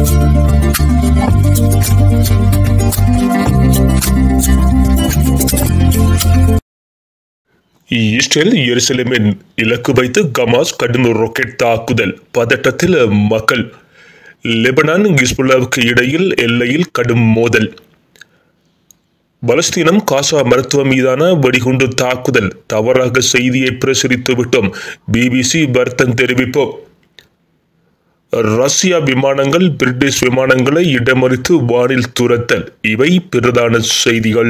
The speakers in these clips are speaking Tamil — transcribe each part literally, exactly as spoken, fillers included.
இஸ்ரேல் எருசலேமின் இலக்கு வைத்து ஹமாஸ் கடும் ராக்கெட் தாக்குதல், பதட்டத்தில் மக்கள். லெபனான் ஹிஸ்புல்லாவுக்கு இடையில் எல்லையில் கடும் மோதல். பாலஸ்தீனம் காசா மருத்துவம் மீதான வெடிகுண்டு தாக்குதல், தவறாக செய்தியை பிரசுரித்து விட்டோம், பிபிசி வருத்தம் தெரிவிப்போம். ரஷ்யா விமானங்கள் பிரிட்டிஷ் விமானங்களை இடமறித்து வானில் துரத்தல், இவை பிரதான செய்திகள்.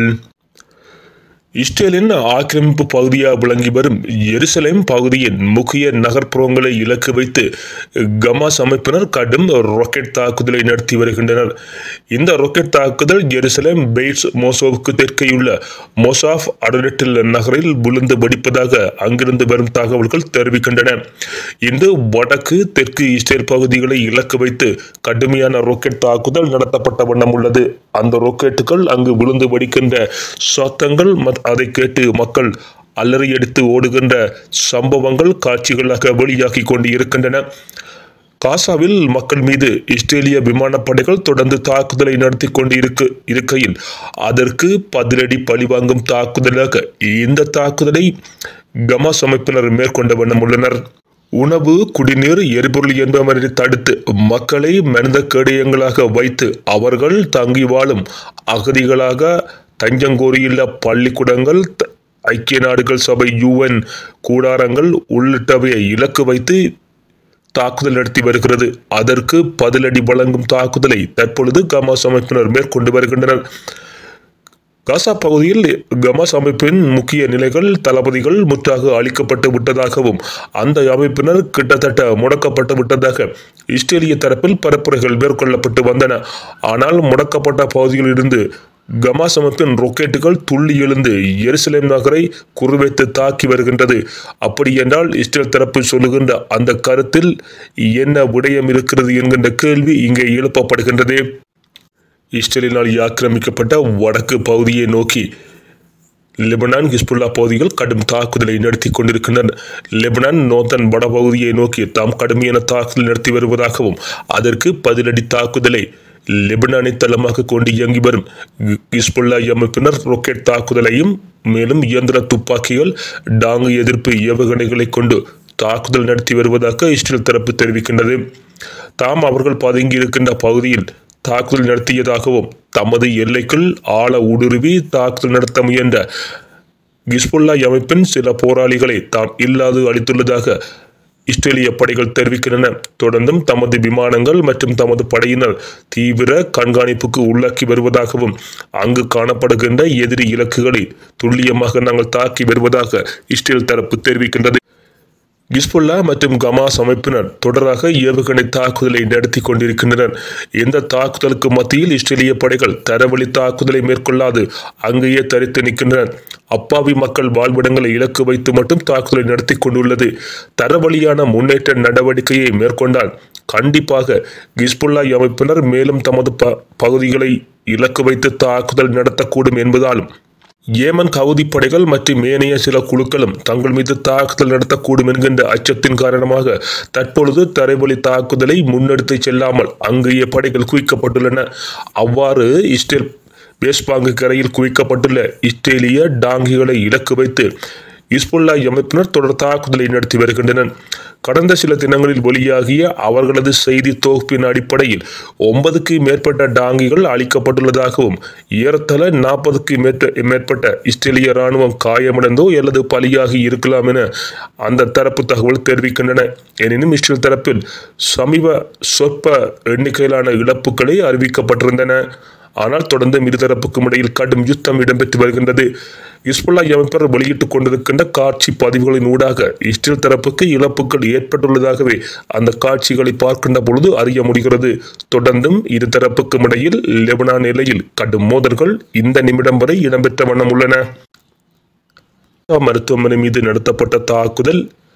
இஸ்ரேலின் ஆக்கிரமிப்பு பகுதியாக விளங்கி வரும் எருசலேம் பகுதியின் முக்கிய நகர்ப்புறங்களை இலக்கு வைத்து ஹமாஸ் அமைப்பினர் கடும் ராக்கெட் தாக்குதலை நடத்தி வருகின்றனர். இந்த ராக்கெட் தாக்குதல் எருசலேம் பெய்ட்ஸ் மோசோவுக்கு தெற்கேயுள்ள மொசாஃப் அடலெட்டில் நகரில் விழுந்து வெடிப்பதாக அங்கிருந்து வரும் தகவல்கள் தெரிவிக்கின்றன. இந்த வடக்கு தெற்கு இஸ்ரேல் பகுதிகளை இலக்கு வைத்து கடுமையான ராக்கெட் தாக்குதல் நடத்தப்பட்ட வண்ணம் உள்ளது. அந்த ராக்கெட்டுகள் அங்கு விழுந்து வெடிக்கின்ற சத்தங்கள், அதை கேட்டு மக்கள் அலறி எடுத்து ஓடுகின்ற சம்பவங்கள் காட்சிகளாக வெளியாகி கொண்டு இருக்கின்றன. காசாவில் மக்கள் மீது இஸ்ரேலிய விமானப்படைகள் தொடர்ந்து தாக்குதலை நடத்தி கொண்டு இருக்கு இருக்கையில் அதற்கு பதிலடி பழிவாங்கும் தாக்குதலாக இந்த தாக்குதலை ஹமாஸ் அமைப்பினர் மேற்கொண்ட வண்ணம் உள்ளனர். உணவு, குடிநீர், எரிபொருள் என்பவற்றை தடுத்து மக்களை மனித கேடயங்களாக வைத்து அவர்கள் தங்கி வாழும் அகதிகளாக தஞ்சங்கோரியுள்ள பள்ளிக்கூடங்கள், ஐக்கிய நாடுகள் சபை, யுஎன் கூடாரங்கள் உள்ளிட்டவையை இலக்கு வைத்து தாக்குதல் நடத்தி வருகிறது. அதற்கு பதிலடி வழங்கும் தாக்குதலை தற்பொழுது ஹமாஸ் அமைப்பினர் மேற்கொண்டு வருகின்றனர். காசா பகுதியில் ஹமாஸ் அமைப்பின் முக்கிய நிலைகள், தளபதிகள் முற்றாக அழிக்கப்பட்டு விட்டதாகவும் அந்த அமைப்பினர் கிட்டத்தட்ட முடக்கப்பட்டு விட்டதாக இஸ்ரேலிய தரப்பில் பரப்புரைகள் மேற்கொள்ளப்பட்டு வந்தன. ஆனால் முடக்கப்பட்ட பகுதியில் இருந்து ஹமாஸ் அமைப்பின் ராக்கெட்டுகள் துள்ளி எழுந்து எருசலேம் நகரை குறிவைத்து தாக்கி வருகின்றது. அப்படி என்றால் இஸ்ரேல் தரப்பு சொல்லுகின்ற அந்த கருத்தில் என்ன விடயம் இருக்கிறது என்கின்ற கேள்வி இங்கே எழுப்பப்படுகின்றது. இஸ்ரேலினால் ஆக்கிரமிக்கப்பட்ட வடக்கு பகுதியை நோக்கி லெபனான் ஹிஸ்புல்லா பகுதிகள் கடும் தாக்குதலை நடத்தி கொண்டிருக்கின்றனர். லெபனான் நோர்தன் வடபகுதியை நோக்கி தாம் கடுமையான தாக்குதல் நடத்தி வருவதாகவும் அதற்கு பதிலடி தாக்குதலை லெபனானை தளமாக கொண்டு இயங்கி வரும் ஹிஸ்புல்லா அமைப்பினர் ராக்கெட் தாக்குதலையும் மேலும் இயந்திர துப்பாக்கிகள், டாங்கு எதிர்ப்பு ஏவுகணைகளை கொண்டு தாக்குதல் நடத்தி வருவதாக இஸ்ரேல் தரப்பு தெரிவிக்கின்றது. தாம் அவர்கள் பதுங்கி இருக்கின்ற பகுதியில் தாக்குதல் நடத்தியதாகவும் தமது எல்லைக்குள் ஆழ ஊடுருவி தாக்குதல் நடத்த முயன்ற ஹிஸ்புல்லா அமைப்பின் சில போராளிகளை தாம் இல்லாது அளித்துள்ளதாக இஸ்ரேலிய படைகள் தெரிவிக்கின்றன. தொடர்ந்தும் தமது விமானங்கள் மற்றும் தமது படையினர் தீவிர கண்காணிப்புக்கு உள்ளாக்கி வருவதாகவும் அங்கு காணப்படுகின்ற எதிரி இலக்குகளை துல்லியமாக நாங்கள் தாக்கி வருவதாக இஸ்ரேல் தரப்பு தெரிவிக்கின்றது. ஹிஸ்புல்லா மற்றும் ஹமாஸ் அமைப்பினர் தொடராக ஏவுகணை தாக்குதலை நடத்தி கொண்டிருக்கின்றனர். இந்த தாக்குதலுக்கு மத்தியில் இஸ்ரேலிய படைகள் தரவழி தாக்குதலை மேற்கொள்ளாது அங்கேயே தரித்து நிற்கின்றனர். அப்பாவி மக்கள் வாழ்விடங்களை இலக்கு வைத்து மட்டும் தாக்குதலை நடத்தி கொண்டுள்ளது. தரவழியான முன்னேற்ற நடவடிக்கையை மேற்கொண்டால் கண்டிப்பாக ஹிஸ்புல்லா அமைப்பினர் மேலும் தமது ப பகுதிகளை இலக்கு வைத்து தாக்குதல் நடத்தக்கூடும் என்பதாலும் ஏமன் ஹவுதி படைகள் மற்றும் ஏனைய சில குழுக்களும் தங்கள் மீது தாக்குதல் நடத்தக்கூடும் என்கின்ற அச்சத்தின் காரணமாக தற்பொழுது தரைவழி தாக்குதலை முன்னெடுத்து செல்லாமல் அங்கேயே படைகள் குவிக்கப்பட்டுள்ளன. அவ்வாறு இஸ்ரேல் வேஸ்பாங்கு கரையில் குவிக்கப்பட்டுள்ள இஸ்ரேலிய டாங்கிகளை இலக்கு வைத்து ஹிஸ்புல்லா அமைப்பினர் தொடர் தாக்குதலை நடத்தி வருகின்றனர். கடந்த சில தினங்களில் வெளியாகிய அவர்களது செய்தி தொகுப்பின் அடிப்படையில் ஒன்பதுக்கு மேற்பட்ட டாங்கிகள் அளிக்கப்பட்டுள்ளதாகவும் ஏறத்தாழ நாற்பதுக்கு மேற்பட்ட இஸ்ரேலிய இராணுவம் காயமடைந்தோ அல்லது பலியாகி இருக்கலாம் என அந்த தரப்பு தகவல் தெரிவிக்கின்றன. எனினும் இஸ்ரேல் தரப்பில் சமீப சொற்ப எண்ணிக்கையிலான இழப்புகளை அறிவிக்கப்பட்டிருந்தன. ஆனால் தொடர்ந்து இருதரப்புக்கும் இடையில் கடும் யுத்தம் இடம்பெற்று வருகின்றது. ஹிஸ்புல்லா அமைப்பினர் வெளியிட்டுக் கொண்டிருக்கின்ற காட்சி பதிவுகளின் ஊடாக இஸ்ரேல் தரப்புக்கு இழப்புகள் ஏற்பட்டுள்ளதாகவே அந்த காட்சிகளை பார்க்கின்ற பொழுது அறிய முடிகிறது. தொடர்ந்தும் இருதரப்புக்கும் இடையில் லெபனான் எல்லையில் கடும் மோதல்கள் இந்த நிமிடம் வரை இடம்பெற்ற வண்ணம் உள்ளன. மருத்துவமனை மீது நடத்தப்பட்ட தாக்குதல்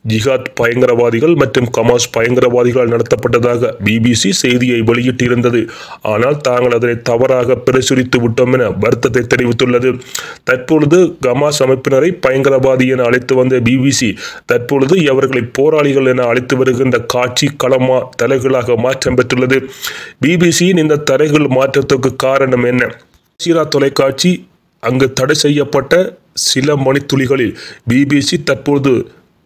ஜிஹாத் பயங்கரவாதிகள் மற்றும் ஹமாஸ் பயங்கரவாதிகளால் நடத்தப்பட்டதாக பிபிசி செய்தியை வெளியிட்டிருந்தது. ஆனால் தாங்கள் அதனை தவறாக பிரசுரித்து விட்டோம் என வருத்தத்தை தெரிவித்துள்ளது. தற்பொழுது ஹமாஸ் அமைப்பினரை பயங்கரவாதி என அழைத்து வந்த பிபிசி தற்பொழுது அவர்களை போராளிகள் என அழைத்து வருகின்ற காட்சி களமா தலைகளாக மாற்றம் பெற்றுள்ளது. பிபிசியின் இந்த தலைகள் மாற்றத்துக்கு காரணம் என்ன? சீரா தொலைக்காட்சி அங்கு தடை செய்யப்பட்ட சில மணித்துளிகளில் பிபிசி தற்போது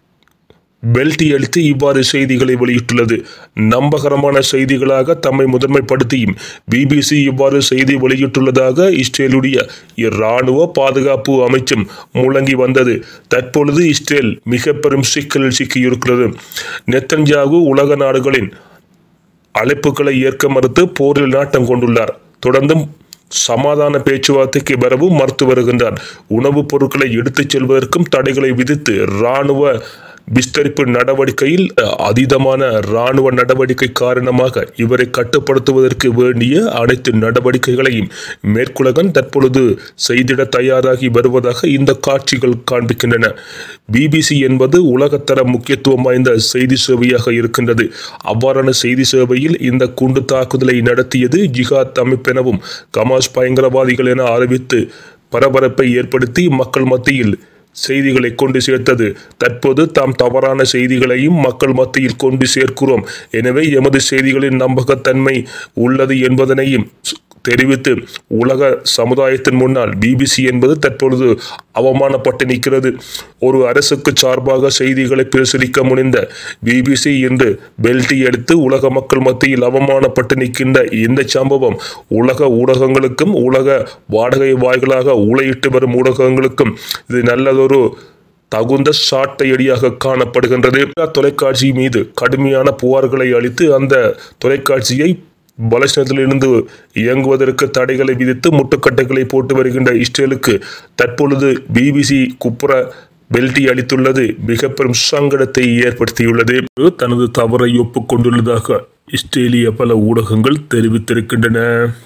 பெல்டி அளித்து இவ்வாறு செய்திகளை வெளியிட்டுள்ளது. நம்பகரமான செய்திகளாக தம்மை முதன்மைப்படுத்தியும் பிபிசி இவ்வாறு செய்தி வெளியிட்டுள்ளதாக இஸ்ரேலுடைய இராணுவ பாதுகாப்பு அமைச்சும் முழங்கி வந்தது. தற்பொழுது இஸ்ரேல் மிக பெரும் சிக்கலில் சிக்கியிருக்கிறது. நெத்தன்யாகு உலக நாடுகளின் அழைப்புகளை ஏற்க மறுத்து போரில் நாட்டம் கொண்டுள்ளார். தொடர்ந்தும் சமாதான பேச்சுவார்த்தைக்கு வரவும் மறுத்து வருகின்றார். உணவுப் பொருட்களை எடுத்துச் செல்வதற்கும் தடைகளை விதித்து இராணுவ விஸ்தரிப்பு நடவடிக்கையில் அதீதமான இராணுவ நடவடிக்கை காரணமாக இவரை கட்டுப்படுத்துவதற்கு வேண்டிய அனைத்து நடவடிக்கைகளையும் மேற்குலகன் தற்பொழுது செய்திட தயாராகி வருவதாக இந்த காட்சிகள் காண்பிக்கின்றன. பிபிசி என்பது உலகத்தர முக்கியத்துவம் வாய்ந்த செய்தி சேவையாக இருக்கின்றது. அவ்வாறான செய்தி சேவையில் இந்த குண்டு தாக்குதலை நடத்தியது ஜிஹாத் அமைப்பெனவும் ஹமாஸ் பயங்கரவாதிகள் என அறிவித்து பரபரப்பை ஏற்படுத்தி மக்கள் மத்தியில் செய்திகளை கொண்டு சேர்த்தது. தற்போது தாம் தவறான செய்திகளையும் மக்கள் மத்தியில் கொண்டு சேர்க்கிறோம், எனவே எமது செய்திகளின் நம்பகத்தன்மை உள்ளது என்பதனையும் தெரிவித்து உலக சமுதாயத்தின் முன்னால் பிபிசி என்பது தற்பொழுது அவமானப்பட்டு நிற்கிறது. ஒரு அரசுக்கு சார்பாக செய்திகளை பிரசுரிக்க முனைந்த பிபிசி இன்று பெல்டி அடித்து உலக மக்கள் மத்தியில் அவமானப்பட்டு நிற்கின்ற இந்த சம்பவம் உலக ஊடகங்களுக்கும் உலக வாடகை வாய்களாக ஊழையிட்டு வரும் ஊடகங்களுக்கும் இது நல்லதொரு தகுந்த சாட்டையடியாக காணப்படுகின்றது. தொலைக்காட்சி மீது கடுமையான புகார்களை அளித்து அந்த தொலைக்காட்சியை பாலஸ்தீனத்திலிருந்து இயங்குவதற்கு தடைகளை விதித்து முட்டுக்கட்டைகளை போட்டு வருகின்ற இஸ்ரேலுக்கு தற்பொழுது பிபிசி குப்புற பெல்டி அளித்துள்ளது மிக பெரும் சங்கடத்தை ஏற்படுத்தியுள்ளது. தனது தவறை ஒப்புக்கொண்டுள்ளதாக இஸ்ரேலிய பல ஊடகங்கள் தெரிவித்திருக்கின்றன.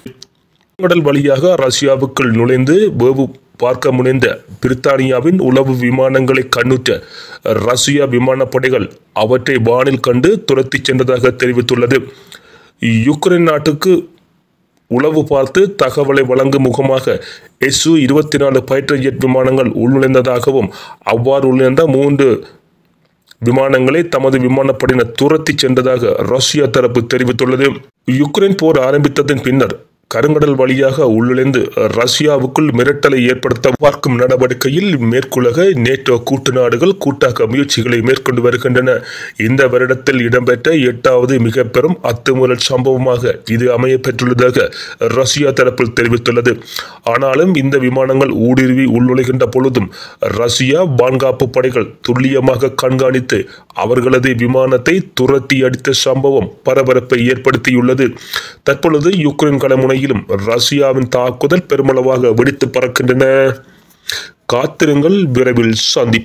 கடல் வழியாக ரஷ்யாவுக்குள் நுழைந்து வேவு பார்க்க முனைந்த பிரித்தானியாவின் உளவு விமானங்களை கண்ணுற்ற ரஷ்யா விமானப்படைகள் அவற்றை வானில் கண்டு துரத்தி சென்றதாக தெரிவித்துள்ளது. யுக்ரைன் நாட்டுக்கு உளவு பார்த்து தகவலை வழங்கும் முகமாக எஸ் இருபத்தி நாலு ஃபைட்டர் ஜெட் விமானங்கள் உள்நுழைந்ததாகவும் அவ்வாறு உள்நுழைந்த மூன்று விமானங்களை தமது விமானப்படையினர் துரத்தி சென்றதாக ரஷ்யா தரப்பு தெரிவித்துள்ளது. யுக்ரைன் போர் ஆரம்பித்ததன் பின்னர் கருங்கடல் வழியாக உள்நுழைந்து ரஷ்யாவுக்குள் மிரட்டலை ஏற்படுத்த பார்க்கும் நடவடிக்கையில் மேற்குலக நேட்டோ கூட்டு நாடுகள் கூட்டாக முயற்சிகளை மேற்கொண்டு வருகின்றன. இந்த வருடத்தில் இடம்பெற்ற எட்டாவது மிக பெரும் அத்துமீறல் சம்பவமாக இது அமைய பெற்றுள்ளதாக ரஷ்யா தரப்பில் தெரிவித்துள்ளது. ஆனாலும் இந்த விமானங்கள் ஊடுருவி உள்நுழைகின்ற பொழுதும் ரஷ்யா பாதுகாப்பு படைகள் துல்லியமாக கண்காணித்து அவர்களது விமானத்தை துரத்தி அடித்த சம்பவம் பரபரப்பை ஏற்படுத்தியுள்ளது. தற்பொழுது யுக்ரைன் களமுனை ரஷ்யாவின் தாக்குதல் பெருமளவாக வெடித்து பறக்கின்றன. காத்திருங்கள், விரைவில்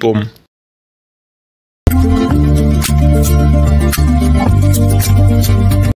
சந்திப்போம்.